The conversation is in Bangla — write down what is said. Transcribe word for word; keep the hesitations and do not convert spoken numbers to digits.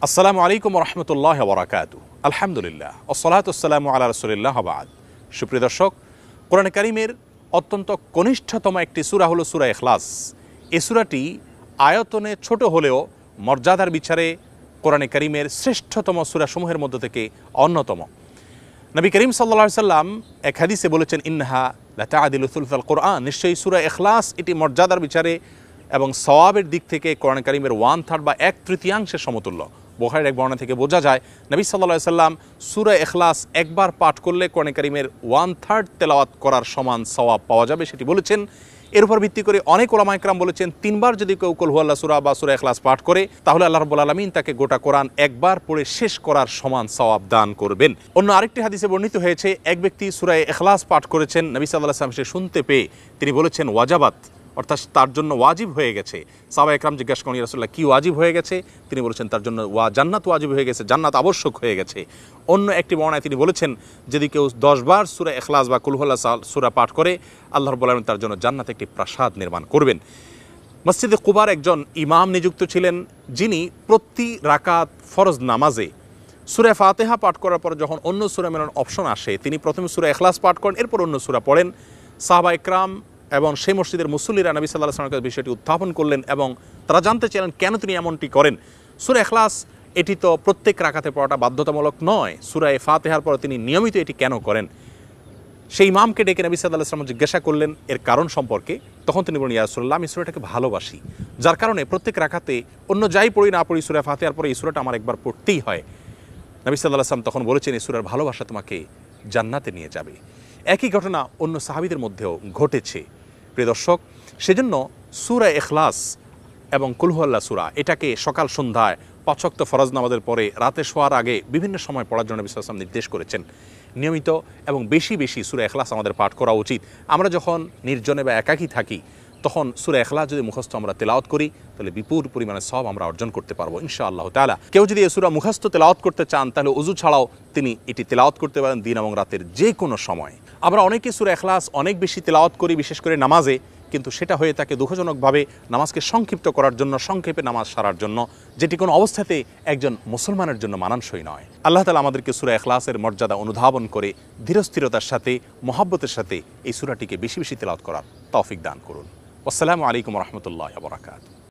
আসসালামু আলাইকুম রহমতুল্লাহ বরাকাতু। আলহামদুলিল্লাহ ওসসালাতু ওয়াসসালামু আলা রাসূলিল্লাহ বাদ। সুপ্রিয় দর্শক, কোরআনে কারিমের অত্যন্ত কনিষ্ঠতম একটি সূরা হলো সূরা ইখলাস। এই সূরাটি আয়তনে ছোট হলেও মর্যাদার বিচারে কোরআনে কারিমের শ্রেষ্ঠতম সূরাসমূহের মধ্য থেকে অন্যতম। নবী করিম সাল্লাল্লাহু আলাইহি সাল্লাম এক হাদিসে বলেছেন, ইন্নাহা লাতা'দিলু সুলসাল কোরআন, নিশ্চয়ই সূরা ইখলাস এটি মর্যাদার বিচারে এবং সওয়াবের দিক থেকে কোরআন কারিমের ওয়ান থার্ড বা এক তৃতীয়াংশের সমতুল্য। বুখারীর এক বর্ণনা থেকে বোঝা যায় নবী সাল্লাল্লাহু আলাইহি সাল্লাম সূরা ইখলাস একবার পাঠ করলে কোরআন কারিমের ওয়ান থার্ড তেলাওয়াত করার সমান সওয়াব পাওয়া যাবে, সেটি বলেছেন। এর উপর ভিত্তি করে অনেক উলামা ইকরাম বলেছেন, তিনবার যদি কেউ কুল হুয়াল্লাহ সূরা বা সূরা ইখলাস পাঠ করে তাহলে আল্লাহ রাব্বুল আলামিন তাকে গোটা কোরআন একবার পড়ে শেষ করার সমান সওয়াব দান করবেন। অন্য আরেকটি হাদিসে বর্ণিত হয়েছে, এক ব্যক্তি সূরা ইখলাস পাঠ করেছেন, নবী সাল্লাল্লাহু আলাইহি সাল্লাম সে শুনতে পেয়ে তিনি বলেছেন ওয়াজাবাত, অর্থাৎ তার জন্য ওয়াজিব হয়ে গেছে। সাহাবা একরাম জিজ্ঞাসা করেন, ইয়া রাসূলুল্লাহ, কি ওয়াজিব হয়ে গেছে? তিনি বলেছেন তার জন্য ওয়া জান্নাত ওয়াজিব হয়ে গেছে, জান্নাত আবশ্যক হয়ে গেছে। অন্য একটি বর্ণনায় তিনি বলেছেন, যদি কেউ দশ বার সূরা ইখলাস বা কুল হুয়াল্লাহ সূরা পাঠ করে আল্লাহ রাব্বুল আলামিন তার জন্য জান্নাতে একটি প্রাসাদ নির্মাণ করবেন। মসজিদে কুবার একজন ইমাম নিযুক্ত ছিলেন, যিনি প্রতি রাকাত ফরজ নামাজে সূরা ফাতিহা পাঠ করার পর যখন অন্য সূরা মেলানোর অপশন আসে তিনি প্রথমে সূরা ইখলাস পাঠ করেন, এরপর অন্য সূরা পড়েন। সাহাবা একরাম এবং সেই মসজিদের মুসল্লিরা নবী সাল্লাল্লাহু আলাইহি ওয়াসাল্লামের বিষয়টি উত্থাপন করলেন এবং তারা জানতে চাইলেন কেন তিনি এমনটি করেন। সূরা ইখলাস এটি তো প্রত্যেক রাকাতে পড়াটা বাধ্যতামূলক নয়, সূরা ফাতিহার পর তিনি নিয়মিত এটি কেন করেন? সেই ইমামকে ডেকে নবী সাল্লাল্লাহু আলাইহি ওয়াসাল্লাম জিজ্ঞাসা করলেন এর কারণ সম্পর্কে। তখন তিনি বলেন, ইয়া রাসূলুল্লাহ, আমি সূরাটাকে ভালোবাসি, যার কারণে প্রত্যেক রাকাতে অন্য যাই পড়ি না পড়ি সূরা ফাতিহার পরে এই সূরাটা আমার একবার পড়তেই হয়। নবী সাল্লাল্লাহু আলাইহি ওয়াসাল্লাম তখন বলেছেন, এই সূরার ভালোবাসা তোমাকে জান্নাতে নিয়ে যাবে। একই ঘটনা অন্য সাহাবীদের মধ্যেও ঘটেছে। প্রিয় দর্শক, সেজন্য সূরা ইখলাস এবং কুল হুয়াল্লাহ সূরা এটাকে সকাল সন্ধ্যায় পাঁচ ওয়াক্ত ফরজ নামাজের পরে রাতে শোয়ার আগে বিভিন্ন সময় পড়ার জন্য নবী সাল্লাল্লাহু আলাইহি ওয়াসাল্লাম নির্দেশ করেছেন। নিয়মিত এবং বেশি বেশি সূরা ইখলাস আমাদের পাঠ করা উচিত। আমরা যখন নির্জনে বা একাকী থাকি তখন সূরা ইখলাস যদি মুখস্থ আমরা তেলাওয়াত করি তাহলে বিপুল পরিমাণে সওয়াব আমরা অর্জন করতে পারবো ইনশাআল্লাহ তাআলা। কেউ যদি এই সূরা মুখস্থ তেলাওয়াত করতে চান তাহলে ওযু ছাড়াও তিনি এটি তেলাওয়াত করতে পারেন দিন এবং রাতের যে কোনো সময়। আমরা অনেকে সূরা ইখলাস অনেক বেশি তেলাওয়াত করি, বিশেষ করে নামাজে, কিন্তু সেটা হয়ে থাকে দুঃখজনকভাবে নামাজকে সংক্ষিপ্ত করার জন্য, সংক্ষেপে নামাজ সারার জন্য, যেটি কোনো অবস্থাতে একজন মুসলমানের জন্য মানানসই নয়। আল্লাহ তাআলা আমাদেরকে সূরা ইখলাসের মর্যাদা অনুধাবন করে ধীরস্থিরতার সাথে মহব্বতের সাথে এই সূরাটিকে বেশি বেশি তেলাওয়াত করার তৌফিক দান করুন। আসসালামু আলাইকুম রহমতুল্লাহ বরাকাতুহু।